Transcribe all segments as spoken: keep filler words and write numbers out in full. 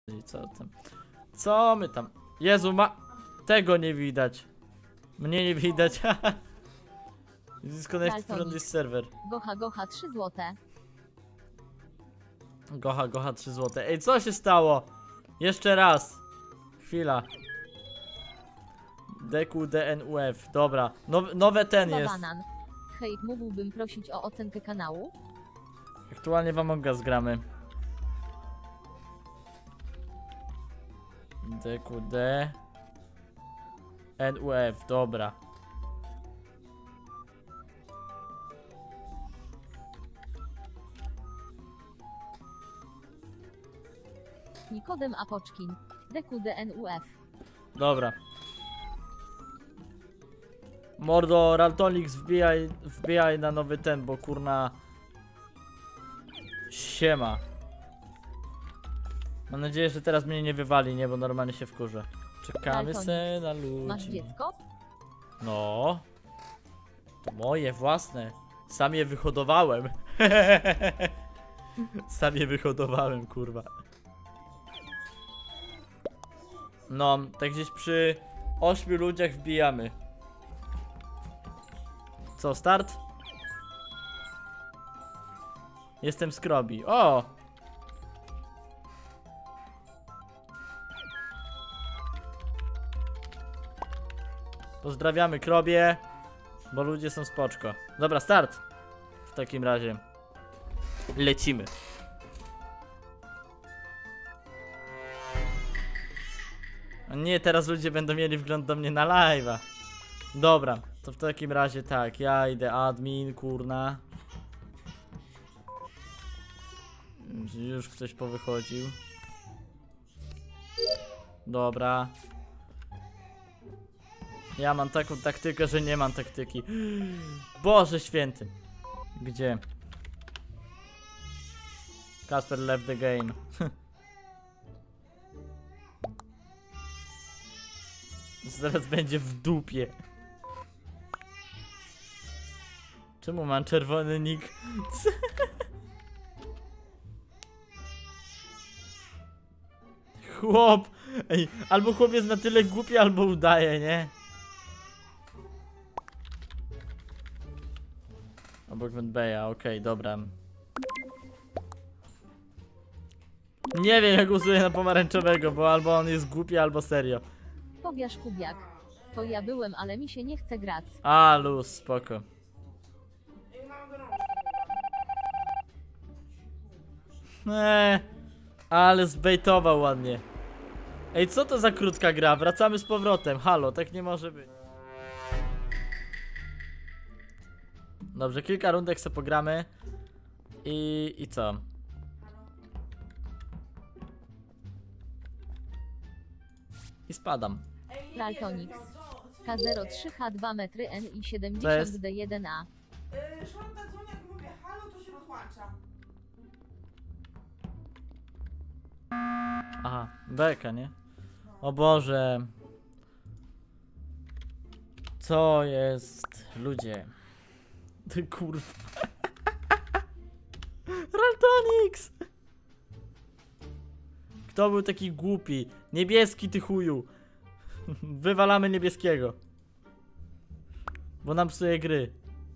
Co tam? Co my tam? Jezu, ma... Tego nie widać. Mnie nie widać. Disconnect from this server. Gocha, gocha, trzy złote. Gocha, gocha, trzy złote. Ej, co się stało? Jeszcze raz. Chwila. D Q D N U F. Dobra. Now, nowe ten jest. Banan. Hej, mógłbym prosić o ocenkę kanału? Aktualnie w Among Us gramy. D Q D N U F. Dobra. Nikodem Apoczkin. D Q D N U F. Dobra. Mordo, Raltonix, wbijaj, wbijaj na nowy ten, bo kurna... Siema. Mam nadzieję, że teraz mnie nie wywali, nie, bo normalnie się wkurzę. Czekamy se na ludzi. Masz dziecko? No. To moje, własne. Sam je wyhodowałem. Sam je wyhodowałem, kurwa. No, tak gdzieś przy ośmiu ludziach wbijamy. Co, start? Jestem Skrobi. O! Pozdrawiamy Krobie, bo ludzie są spoczko. Dobra, start. W takim razie lecimy. A nie, teraz ludzie będą mieli wgląd do mnie na live'a. Dobra, to w takim razie tak, ja idę admin, kurna. Już ktoś powychodził. Dobra. Ja mam taką taktykę, że nie mam taktyki. Boże święty. Gdzie? Kasper left the game. Zaraz będzie w dupie. Czemu mam czerwony nick? Chłop! Ej, albo chłop jest na tyle głupi, albo udaje, nie? Obok Medbeja, okej, okay, dobra. Nie wiem, jak głosuję na pomarańczowego, bo albo on jest głupi, albo serio. Powiasz Kubiak. To ja byłem, ale mi się nie chce grać. A, luz, spoko. Eee, ale zbejtował ładnie. Ej, co to za krótka gra? Wracamy z powrotem. Halo, tak nie może być. Dobrze, kilka rundek sobie pogramy. I... i co? I spadam. Raltonix. K zero trzy H dwa metry N I siedemdziesiąt D jeden A. Yy, Szonta dzwoni, jak mówię halo, to się rozłącza. Aha, beka, nie? O Boże. Co jest? Ludzie. Ty kurwa. Raltonix! Kto był taki głupi? Niebieski, ty chuju. Wywalamy niebieskiego. Bo nam psuje gry.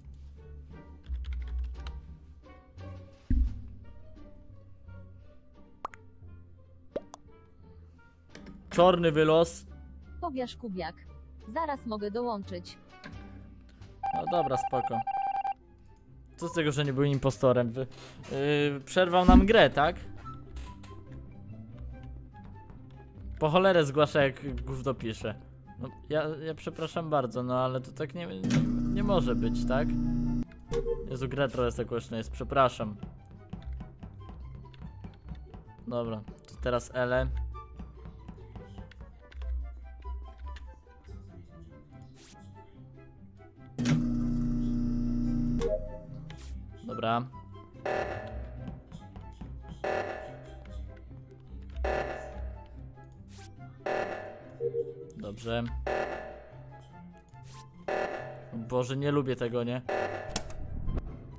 Czarny wylos. Powiasz Kubiak. Zaraz mogę dołączyć. No dobra, spoko. Co z tego, że nie był impostorem? Wy, yy, przerwał nam grę, tak? Po cholerę zgłasza, jak gówno pisze. No, ja, ja przepraszam bardzo, no ale to tak nie, nie, nie może być, tak? Jezu, gra trochę zakoszna jest, przepraszam. Dobra, to teraz Ele. Dobra. Dobrze. Boże, nie lubię tego, nie?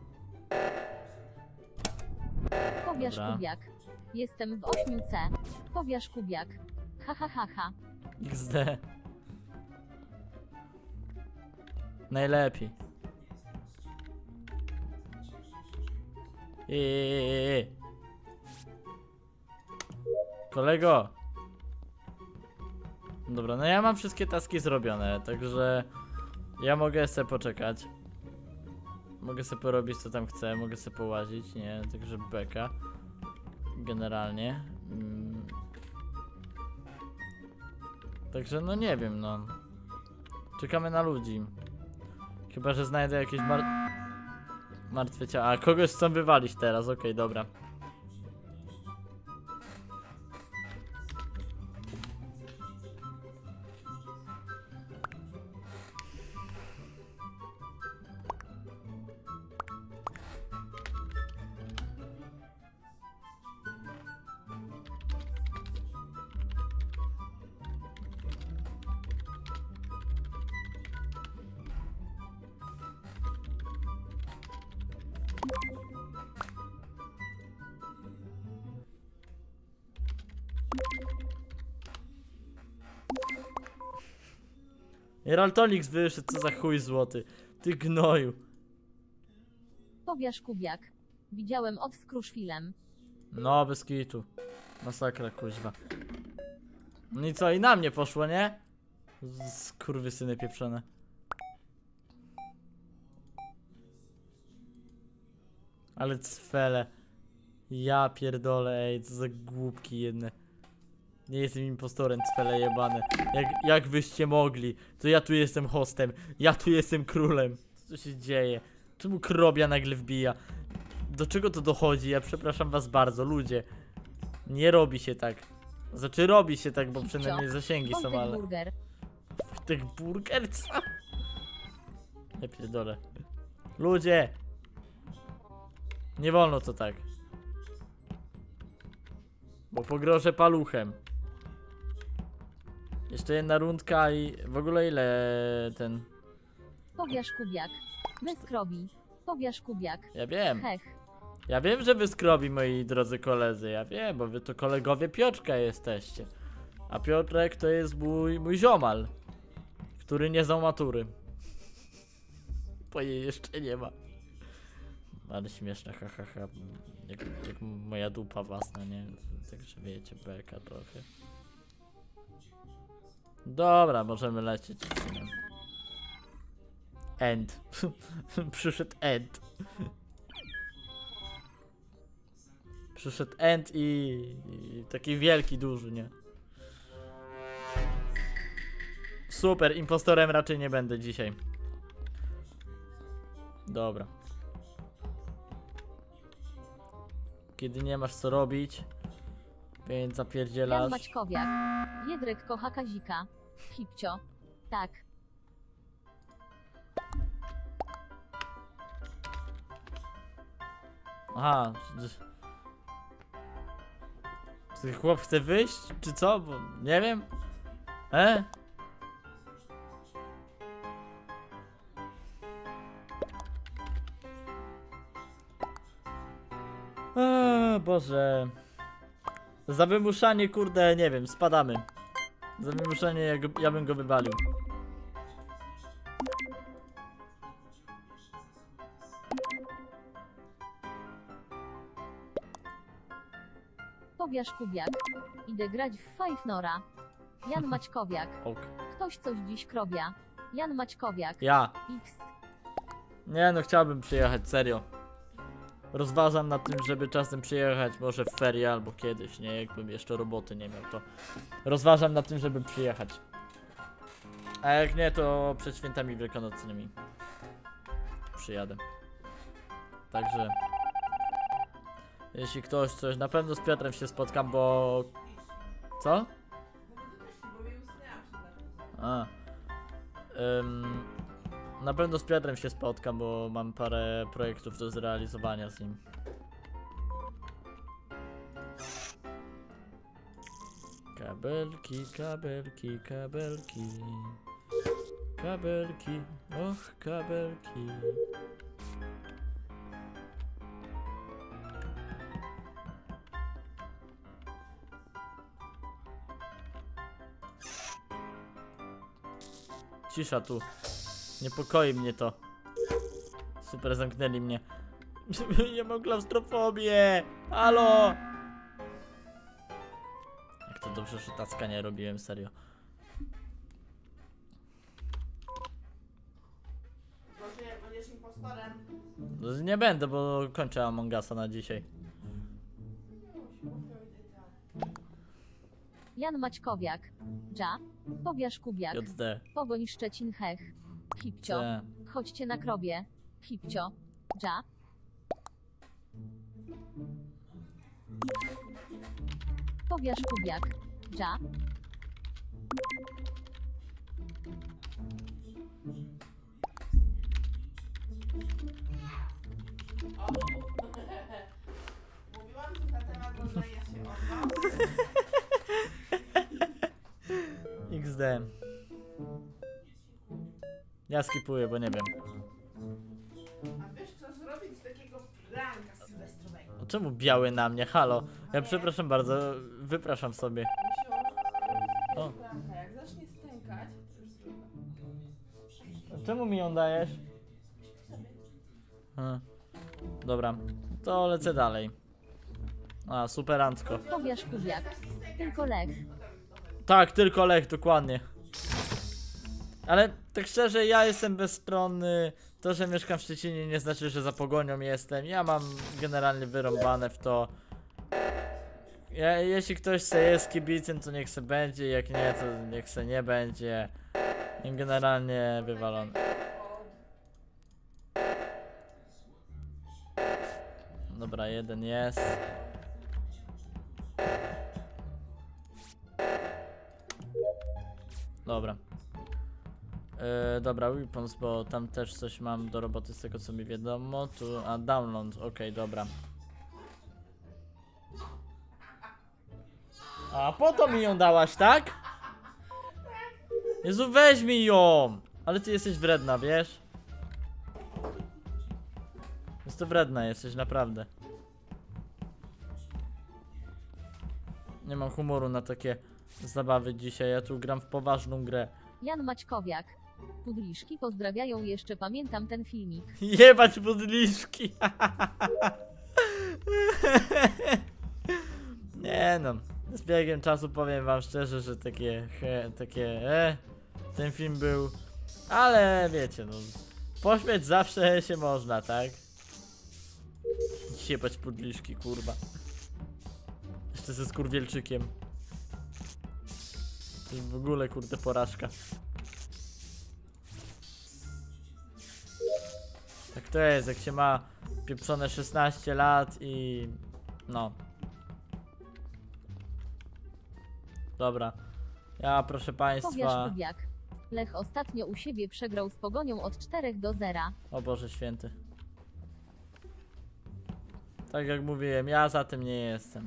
Powiasz Dobra. Kubiak. Jestem w ośmiu C. Powiasz Kubiak. Ha ha ha ha. iks de. Najlepiej. Eee. Kolego. Dobra, no ja mam wszystkie taski zrobione, także ja mogę sobie poczekać. Mogę sobie porobić co tam chcę, mogę sobie połazić, nie, także beka. Generalnie. Mm. Także no nie wiem, no. Czekamy na ludzi. Chyba że znajdę jakieś mar martwe ciało. A kogoś chcą wywalić teraz, okej, okay, dobra. Heraltonix wyszedł, co za chuj złoty. Ty gnoju. Powiasz Kubiak. Widziałem od z Kruszwilem. No, bez kitu. Masakra, kuźwa. No i co, i na mnie poszło, nie? Skurwysyny pieprzone. Ale cfele. Ja pierdolę, ej, co za głupki jedne. Nie jestem impostorem, cfele jebane. Jak, jak wyście mogli? To ja tu jestem hostem. Ja tu jestem królem. Co się dzieje? Czemu krobia nagle wbija? Do czego to dochodzi? Ja przepraszam was bardzo, ludzie. Nie robi się tak. Znaczy robi się tak, bo Hipcio. przynajmniej zasięgi są, Wojtek ale... Burger. Tych burger, co? Ja pierdolę. Ludzie! Nie wolno to tak. Bo pogrożę paluchem. Jeszcze jedna rundka i w ogóle ile ten... Powiasz Kubiak. Bez krobi. Powiasz Kubiak. Ja wiem. Hech. Ja wiem, że wy skrobi, moi drodzy koledzy. Ja wiem, bo wy to kolegowie Piotrka jesteście. A Piotrek to jest mój, mój ziomal. Który nie znał matury. Bo jej jeszcze nie ma. Ale śmieszne, ha, ha, ha. Jak, jak moja dupa własna, nie? Także wiecie, beka trochę. Dobra, możemy lecieć. End. Przyszedł end. Przyszedł end i, i taki wielki, duży, nie? Super, impostorem raczej nie będę dzisiaj. Dobra. Kiedy nie masz co robić, więc Jan zapierdzielasz. Maćkowiak. Jedrek kocha Kazika. Hipcio. Tak. Aha. Czy chłop chce wyjść? Czy co? Bo nie wiem. E? Eee, Boże. Za wymuszanie, kurde, nie wiem, spadamy. Za wymuszanie, ja, go, ja bym go wywalił. Powiasz Kubiak. Idę grać w Five Nora. Jan Maćkowiak. Ok. Ktoś coś dziś krobia. Jan Maćkowiak. Ja. X. Nie no, chciałbym przyjechać, serio. Rozważam nad tym, żeby czasem przyjechać, może w ferie albo kiedyś, nie? Jakbym jeszcze roboty nie miał, to rozważam nad tym, żeby przyjechać. A jak nie, to przed świętami wielkanocnymi przyjadę. Także jeśli ktoś coś, na pewno z Piotrem się spotkam, bo... Co? Bo mi usnęłam się na A. Ym, na pewno z Piotrem się spotkam, bo mam parę projektów do zrealizowania z nim. Kabelki, kabelki, kabelki. Kabelki, och, kabelki. cisza tu. Niepokoi mnie to. Super, zamknęli mnie. Ja mam klaustrofobię! Halo! Jak to dobrze, że tacka nie robiłem, serio. Może jak będziesz impostorem. No, nie będę, bo kończę Among Usa na dzisiaj. Jan Maćkowiak. Dża. Powiasz Kubiak. J D. Pogoń Szczecin Hech. Hipcio. C. Chodźcie na krobie. Hipcio. Dża. Powiasz Kubiak. Dża. O. Mówiłam coś na temat, że ja się odwam. X D. Ja skipuję, bo nie wiem. A wiesz co zrobić z takiego pranka sylwestrowego? A czemu biały na mnie? Halo. Ja przepraszam bardzo, wypraszam sobie. Musiał O. zrobić pranka. Jak zacznie stękać, to już trudno. A czemu mi ją dajesz? Hmm. Dobra, to lecę dalej. A, superancko. Powiasz Kubiak. Tylko Lech. Tak, tylko Lech, dokładnie. Ale tak szczerze, ja jestem bezstronny. To, że mieszkam w Szczecinie, nie znaczy, że za pogonią jestem. Ja mam generalnie wyrąbane w to. Ja, jeśli ktoś chce jest kibicem, to niech se będzie. Jak nie, to niech se nie będzie. I generalnie wywalony. Dobra, jeden jest. Dobra. Yy, dobra, weapons, bo tam też coś mam do roboty z tego co mi wiadomo. Tu, a download, okej, okay, dobra. A po to mi ją dałaś, tak? Jezu, weź mi ją! Ale ty jesteś wredna, wiesz? Jest to wredna, jesteś naprawdę. Nie mam humoru na takie zabawy dzisiaj, ja tu gram w poważną grę. Jan Maćkowiak. Pudliszki pozdrawiają, jeszcze pamiętam ten filmik. Jebać podliszki. Nie no, z biegiem czasu powiem wam szczerze, że takie he, takie e, ten film był, ale wiecie no, pośmiać zawsze się można, tak? Jebać podliszki, kurwa. Jeszcze ze skurwielczykiem. To jest w ogóle kurde porażka. Tak to jest, jak się ma pieprzone szesnaście lat i... no. Dobra. Ja proszę Powiasz państwa... Kubiak. Lech ostatnio u siebie przegrał z Pogonią od czterech do zera. O Boże święty. Tak jak mówiłem, ja za tym nie jestem.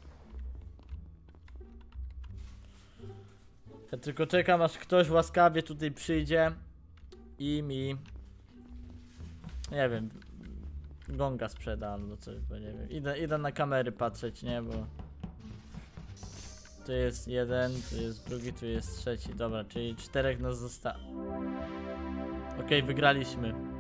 Ja tylko czekam, aż ktoś łaskawie tutaj przyjdzie i mi... nie wiem... gonga sprzeda albo coś, bo nie wiem. Idę, idę na kamery patrzeć, nie, bo... Tu jest jeden, tu jest drugi, tu jest trzeci. Dobra, czyli czterech nas zostało. Okej, wygraliśmy.